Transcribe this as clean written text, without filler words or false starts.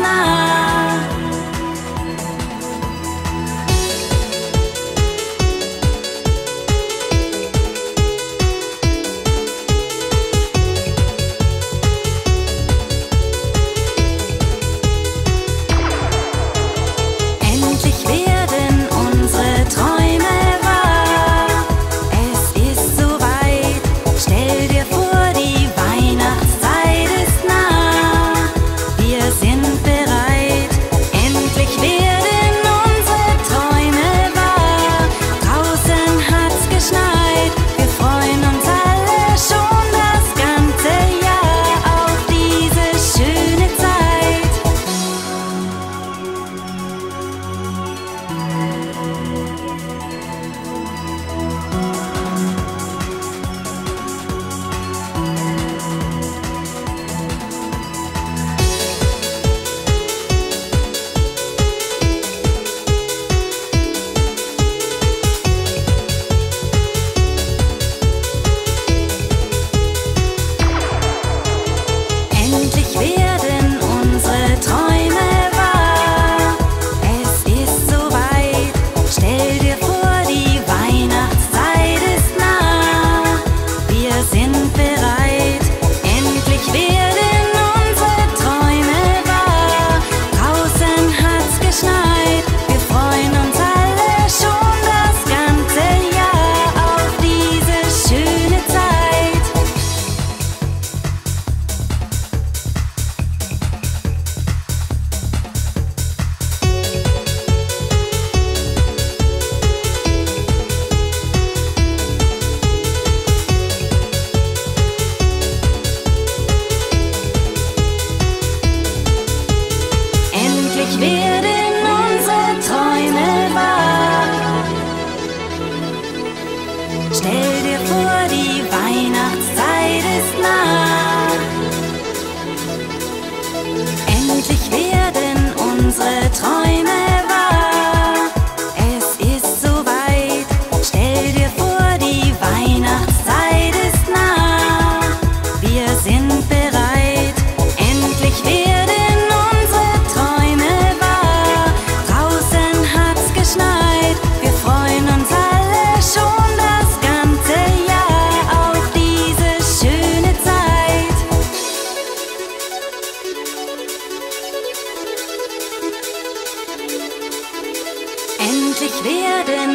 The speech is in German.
nah. Endlich werden unsere Träume wahr. Es ist soweit. Stell dir vor, die Weihnachtszeit ist nah. Wir sind bereit. Endlich werden unsere Träume wahr. Draußen hat's geschneit. Wir freuen uns alle schon das ganze Jahr auf diese schöne Zeit. Endlich werden unsere Träume wahr. Es ist soweit. Stell dir vor, die Weihnachtszeit ist nah. Wir sind bereit. Endlich werden unsere Träume wahr. Draußen hat's geschneit. Wir freuen uns alle schon das ganze Jahr auf diese schöne Zeit. Endlich werden unsere Träume wahr. Stell dir vor, die Weihnachtszeit ist nah. Endlich werden unsere Träume wahr. Es ist soweit. Stell dir vor, die Weihnachtszeit ist nah. Wir sind bereit. Endlich werden unsere Träume wahr. Draußen hat's geschneit. Wir freuen uns alle schon das ganze Jahr auf diese schöne Zeit. Endlich werden